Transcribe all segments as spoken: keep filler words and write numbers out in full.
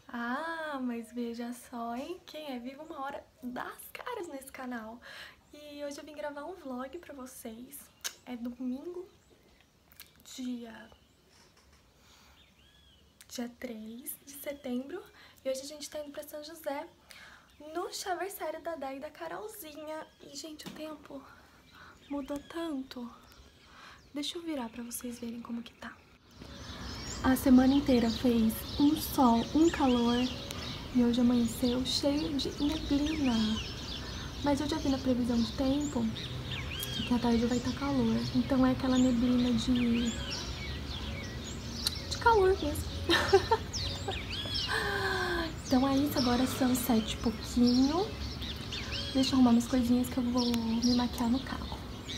Ah, mas veja só, hein? Quem é vivo uma hora dá as caras nesse canal. E hoje eu vim gravar um vlog pra vocês. É domingo, dia... dia três de setembro. E hoje a gente tá indo pra São José, no chaversário da Dai e da Carolzinha. E, gente, o tempo mudou tanto. Deixa eu virar pra vocês verem como que tá. A semana inteira fez um sol, um calor, e hoje amanheceu cheio de neblina. Mas eu já vi na previsão de tempo que à tarde vai estar calor, então é aquela neblina de, de calor mesmo. Então é isso, agora são sete e pouquinho. Deixa eu arrumar umas coisinhas que eu vou me maquiar no carro.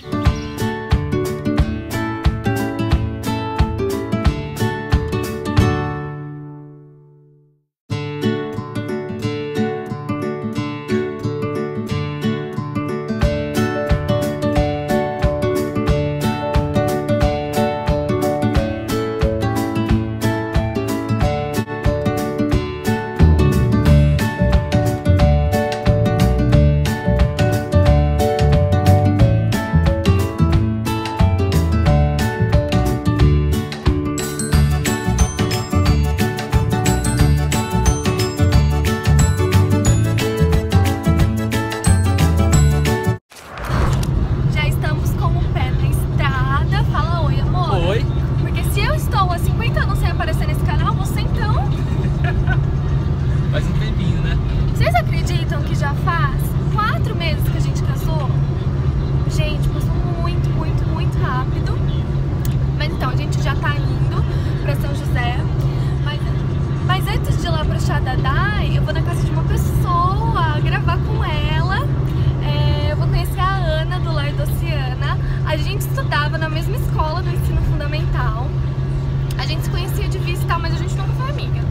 Faz um tempinho, né? Vocês acreditam que já faz quatro meses que a gente casou? Gente, passou muito, muito, muito rápido. Mas então, a gente já tá indo pra São José. Mas, mas antes de ir lá pro chá da Dai, eu vou na casa de uma pessoa, gravar com ela. É, eu vou conhecer a Ana, do Lar da Oceana. A gente estudava na mesma escola do ensino fundamental. A gente se conhecia de vista, mas a gente nunca foi amiga.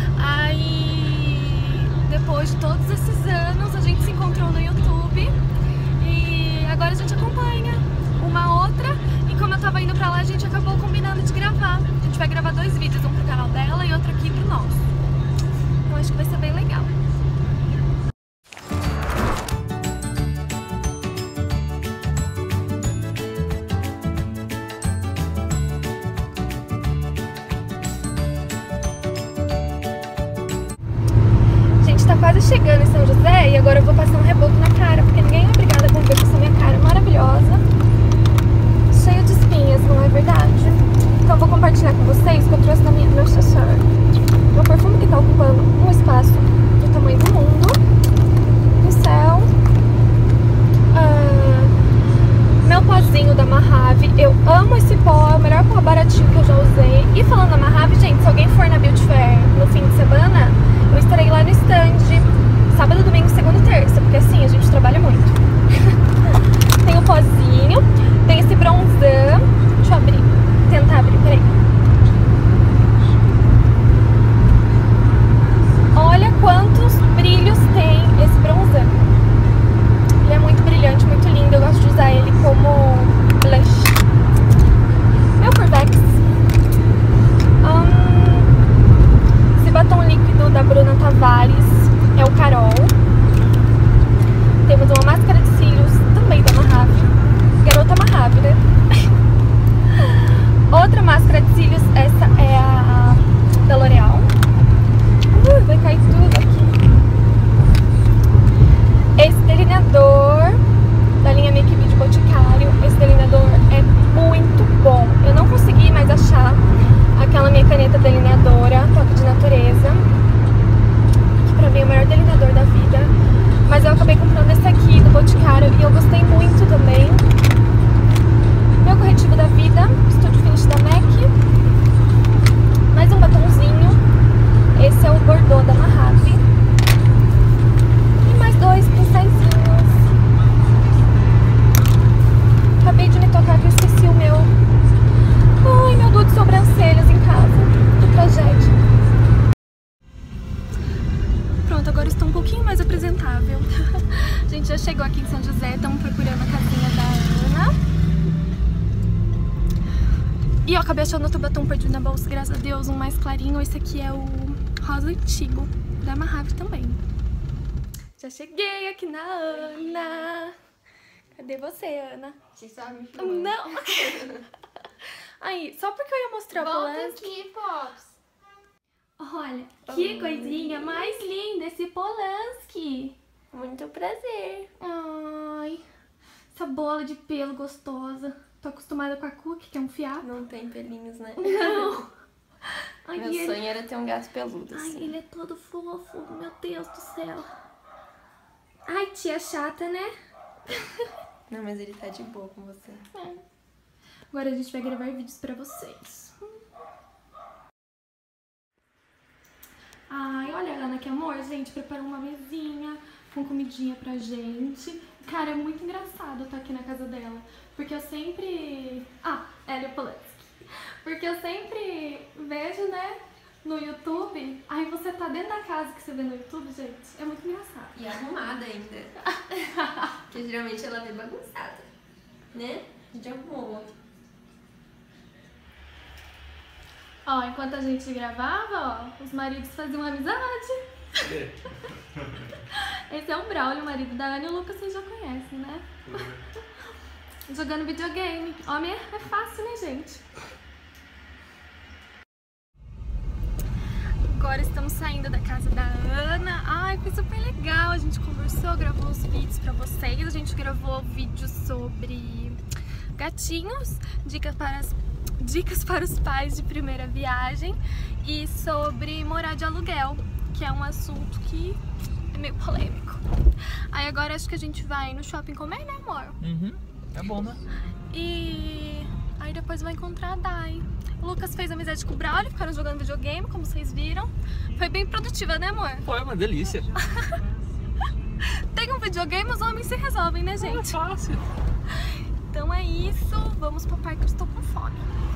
Aí, depois de todos esses anos, a gente se encontrou no YouTube e agora a gente acompanha uma outra. E como eu tava indo pra lá, a gente acabou combinando de gravar. A gente vai gravar dois vídeos, um pro canal dela e outro aqui pro nosso. Então acho que vai ser bem legal. Tá quase chegando em São José e agora eu vou passar um reboco na cara, porque ninguém é obrigado a conviver com essa minha cara maravilhosa, cheia de espinhas, não é verdade? Então eu vou compartilhar com vocês que eu trouxe da minha, meu assessor. Meu perfume que tá ocupando um espaço do tamanho do mundo, no céu. Ah, meu pozinho da Mahave, eu amo esse pó, é o melhor pó baratinho que eu já usei. E falando da Mahave, gente, se alguém for na Beauty Fair no fim de semana, eu estarei lá no stand, sábado, domingo, segunda e terça, porque assim, a gente trabalha muito. Tem o pozinho, tem esse bronzão, deixa eu abrir, tentar abrir, peraí. Olha quantos brilhos tem esse bronzão. Ele é muito brilhante, muito lindo, eu gosto de usar ele como blush. Meu Curvex. Um, esse batom líquido da Bruna Tavares é o Carol. Temos uma máscara de cílios também da Mahave. Garota Mahave, né? Outra máscara de cílios, essa é a da L'Oreal. Uh, vai cair tudo aqui. Esse delineador da linha Make de Boticário. Esse delineador é muito bom. Eu não consegui mais achar aquela minha caneta delineadora, toque de natureza, que pra mim é o maior delineador da vida. Mas eu acabei comprando esse aqui do Boticário e eu gostei muito também. Meu corretivo da vida, Studio Finish da M A C. Mais um batonzinho. Esse é o Bordeaux da Mahave. E mais dois pincéisinhos. Acabei de me tocar que eu esqueci o meu. Ai, meu duo de sobrancelhas em casa. Que tragédia. Pronto, agora estou um pouquinho mais apresentável. A gente já chegou aqui em São José, estamos procurando a casinha da Ana. E eu acabei achando outro batom perdido na bolsa, graças a Deus, um mais clarinho. Esse aqui é o rosa antigo, da Mahave também. Já cheguei aqui na Ana. Cadê você, Ana? Você só me filmando. Não! Aí, só porque eu ia mostrar o Polanski. Volta aqui, Pops. Olha, que coisinha mais linda esse Polanski. Muito prazer. Ai, essa bola de pelo gostosa. Tô acostumada com a Cookie, que é um fiapo. Não tem pelinhos, né? Não. Ai, Meu ele... sonho era ter um gato peludo. Ai, Assim. ele é todo fofo. Meu Deus do céu. Ai, tia chata, né? Não, mas ele tá de boa com você. É. Agora a gente vai gravar vídeos pra vocês. Ai, olha a Ana, que amor, gente. Preparou uma mesinha com comidinha pra gente. Cara, é muito engraçado estar aqui na casa dela. Porque eu sempre... Ah, Hélia Polanski. Porque eu sempre vejo, né, no YouTube. Aí você tá dentro da casa que você vê no YouTube, gente. É muito engraçado. E arrumada ainda. Porque geralmente ela vem bagunçada. Né? A gente arrumou. Ó, enquanto a gente gravava, ó, os maridos faziam amizade. Esse é o Braulio, o marido da Ana, e o Lucas vocês já conhecem, né? Uhum. Jogando videogame. Homem é, é fácil, né, gente? Agora estamos saindo da casa da Ana. Ai, foi super legal. A gente conversou, gravou os vídeos pra vocês. A gente gravou vídeos sobre gatinhos, dicas para as dicas para os pais de primeira viagem e sobre morar de aluguel, que é um assunto que é meio polêmico. Aí agora acho que a gente vai no shopping comer, né, amor? Uhum, é bom, né? E aí depois vai encontrar a Dai. O Lucas fez amizade com o Braulio, ficaram jogando videogame, como vocês viram. Foi bem produtiva, né, amor? Foi uma delícia. Tem um videogame, os homens se resolvem, né, gente? É fácil. Então é isso, vamos pro parque, eu estou com fome.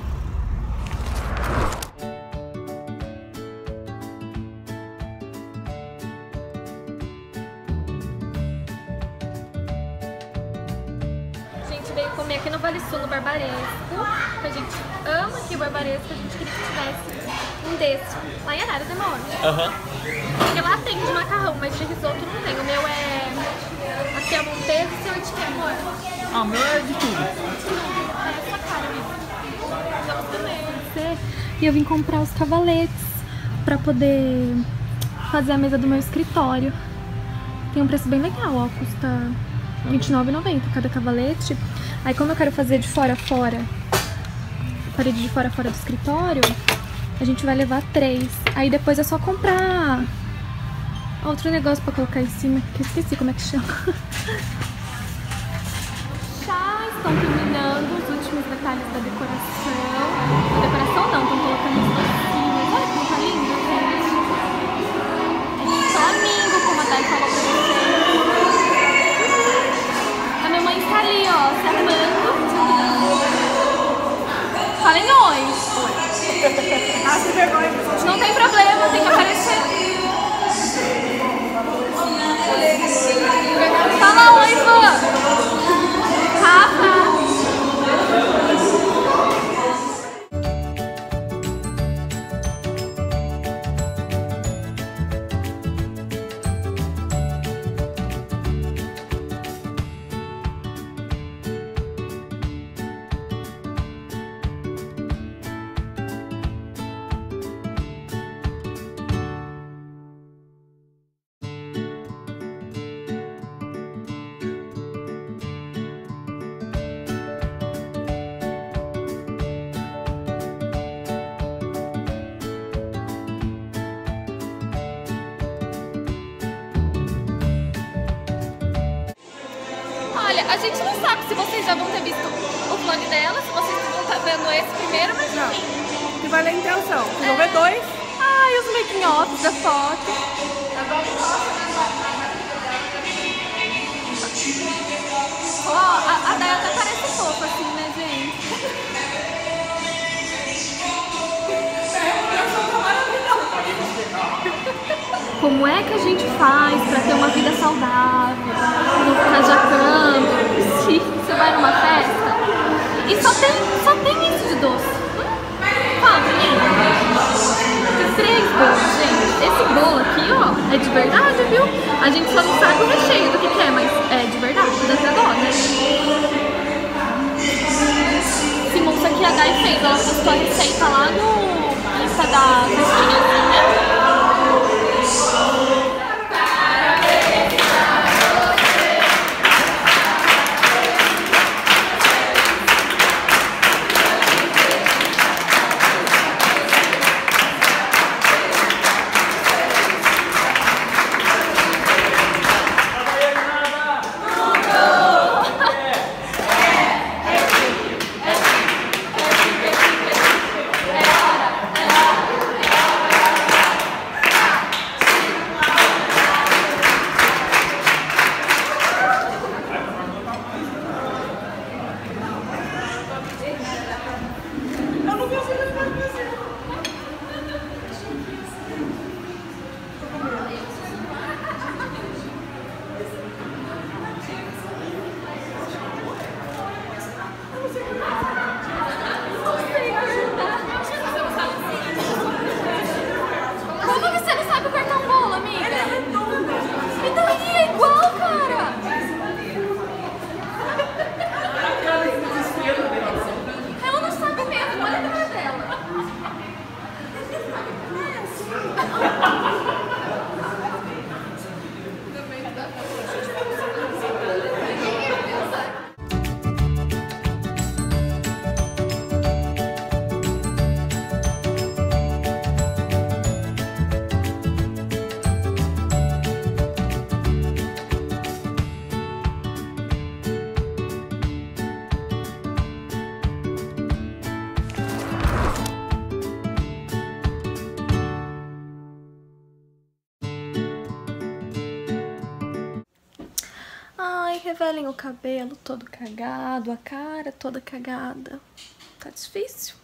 A gente veio comer aqui no Vale Sul, no Barbaresco. A gente ama aqui o Barbaresco, a gente queria que tivesse um desse. Lá em Araras, né, amor? Aham. Uhum. Porque lá tem de macarrão, mas de risoto não tem. O meu é... Aqui é Monteiro e o seu é de que, amor? Ah, o meu é de tudo. É essa cara mesmo. Vamos comer. E eu vim comprar os cavaletes pra poder fazer a mesa do meu escritório. Tem um preço bem legal, ó. Custa vinte e nove reais e noventa centavos cada cavalete. Aí como eu quero fazer de fora a fora, a parede de fora a fora do escritório, a gente vai levar três. Aí depois é só comprar outro negócio pra colocar em cima, que eu esqueci como é que chama. Já estão terminando os últimos detalhes da decoração. A decoração não, estão colocando as docinhas. Olha como tá lindo, gente. É flamingo, como a Dai falou pra vocês. A minha mãe está ali, ó, se armando. Falem oi. Ah, se vergonha. Não tem problema, tem que aparecer. Fala oi, Vô. Rafa. Olha, a gente não sabe se vocês já vão ter visto o vlog dela, se vocês vão estar vendo esse primeiro, mas não. Enfim. Que vale a intenção. Vocês vão ver dois. Ai, os making offs da foto. Ó, a, a Dai até parece fofa assim, né, gente? Como é que a gente faz pra ter uma vida saudável? Não ficar jacando? Se você vai numa festa e só tem, só tem isso de doce. três bolos, gente. Esse bolo aqui, ó, é de verdade, viu? A gente só não sabe o recheio do que, que é, mas é de verdade, dá até dó, né? Esse moço aqui, a Dai fez, ela postou a receita lá no Insta da Cristinhazinha. Revelem o cabelo todo cagado, a cara toda cagada. Tá difícil.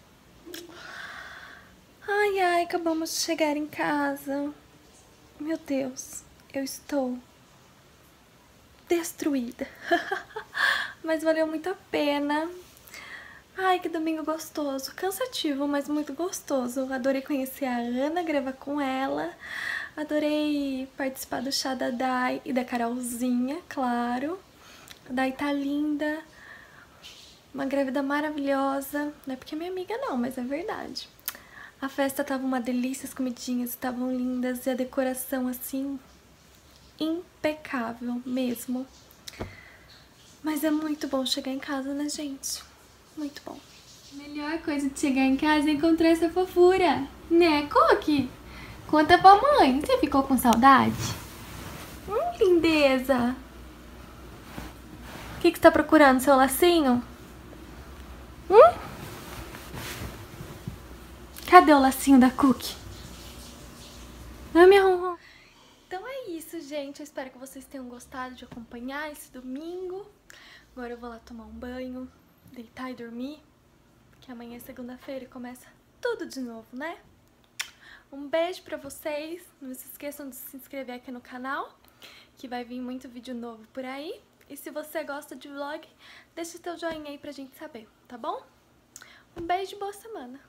Ai, ai, acabamos de chegar em casa. Meu Deus, eu estou destruída. Mas valeu muito a pena. Ai, que domingo gostoso. Cansativo, mas muito gostoso. Adorei conhecer a Ana, gravar com ela. Adorei participar do chá da Dai e da Carolzinha, claro. A Dai tá linda, uma grávida maravilhosa, não é porque é minha amiga não, mas é verdade. A festa tava uma delícia, as comidinhas estavam lindas e a decoração assim, impecável mesmo. Mas é muito bom chegar em casa, né, gente? Muito bom. Melhor coisa de chegar em casa é encontrar essa fofura, né, Cookie? Conta pra mãe, você ficou com saudade? Hum, lindeza! O que, que você tá procurando? Seu lacinho? Hum? Cadê o lacinho da Cookie? Ah, minha ronron. Então é isso, gente. Eu espero que vocês tenham gostado de acompanhar esse domingo. Agora eu vou lá tomar um banho, deitar e dormir. Porque amanhã é segunda-feira e começa tudo de novo, né? Um beijo pra vocês. Não se esqueçam de se inscrever aqui no canal, que vai vir muito vídeo novo por aí. E se você gosta de vlog, deixa o teu joinha aí pra gente saber, tá bom? Um beijo e boa semana!